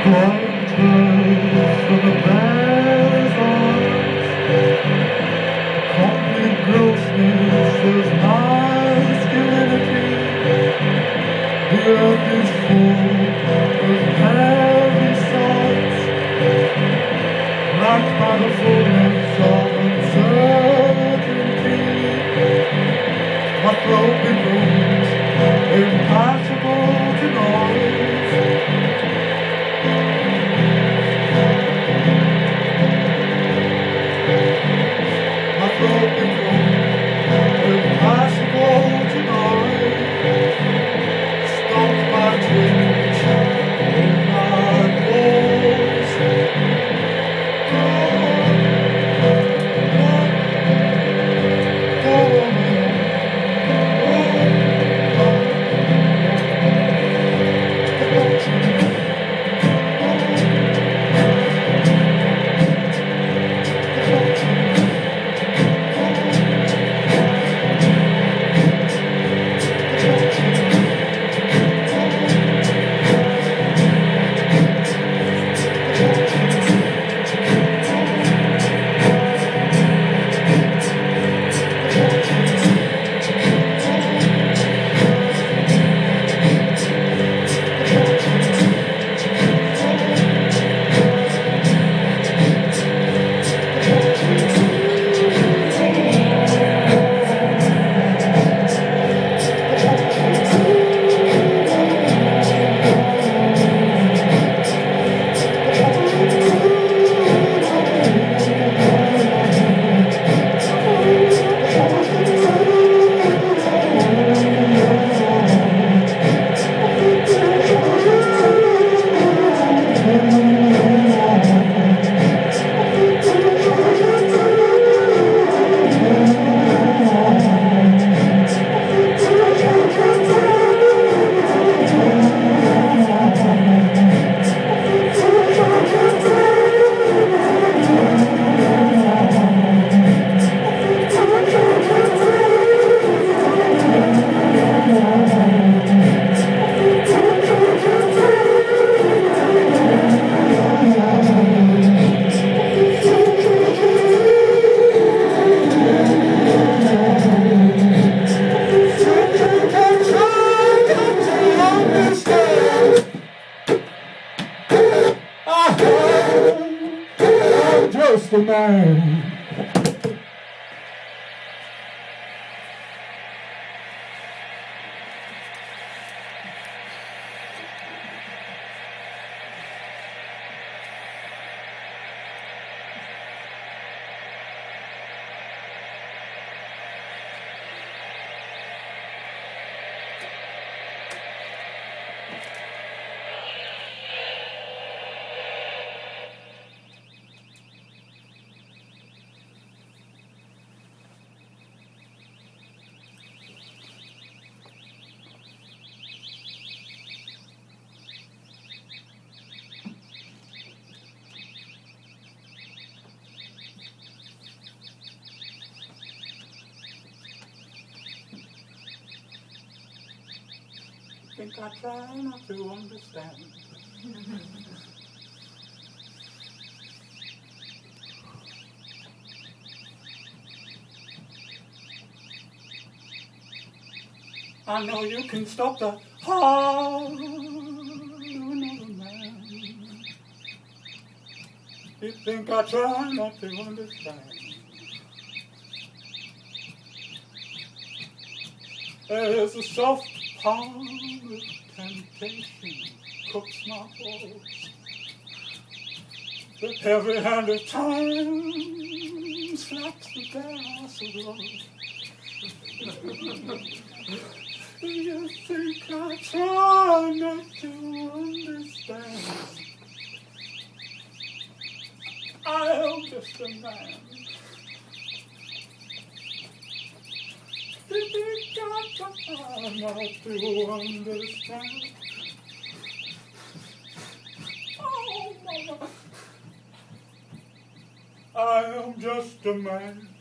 Impossible to just a man. I think I try not to understand. I know you can stop the heart of another man. You think I try not to understand. There's a soft palm of temptation cooks my balls. The heavy hand of time slaps the gas of love. You think I try not to understand. I am just a man. You think I try not to understand. Oh, mama. I am just a man.